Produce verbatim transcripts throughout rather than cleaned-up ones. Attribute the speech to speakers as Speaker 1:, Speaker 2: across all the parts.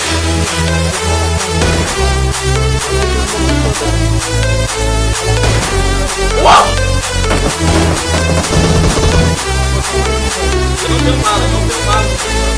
Speaker 1: Uau! Eu não tenho bala, eu não tenho bala.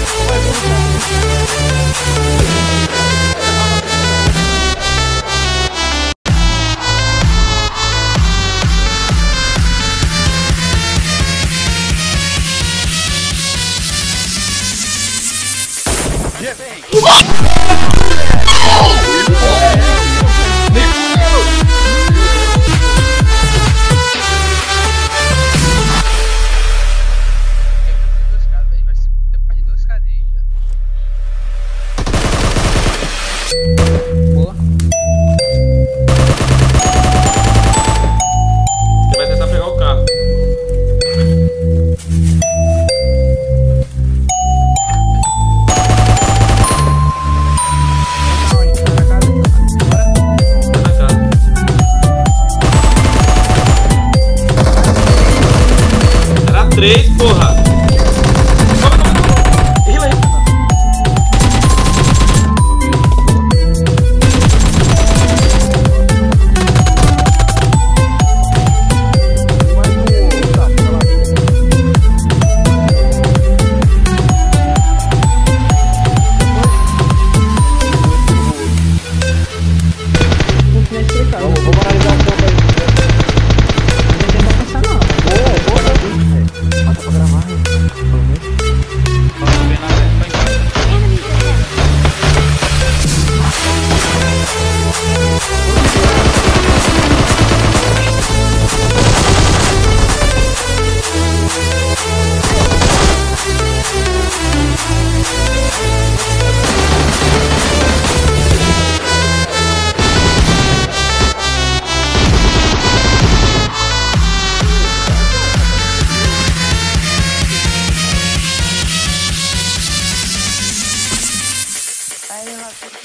Speaker 2: Boa.
Speaker 1: Ele vai tentar pegar o carro. Era três, porra.
Speaker 2: Vamos analisar um pouco aí. Não tem pra pensar não. Boa, boa. Bota pra gravar, hein?
Speaker 1: Não tô vendo nada, tá em casa.
Speaker 3: Aí, lá.